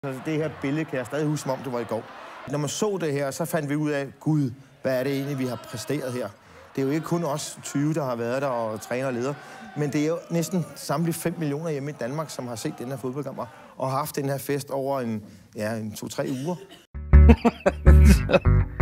Det her billede kan jeg stadig huske, som om det var i går. Når man så det her, så fandt vi ud af, gud, hvad er det egentlig, vi har præsteret her? Det er jo ikke kun os 20, der har været der og træner og leder, men det er jo næsten samlet 5 millioner hjemme i Danmark, som har set den her fodboldkamp og har haft den her fest over en 2-3 uger.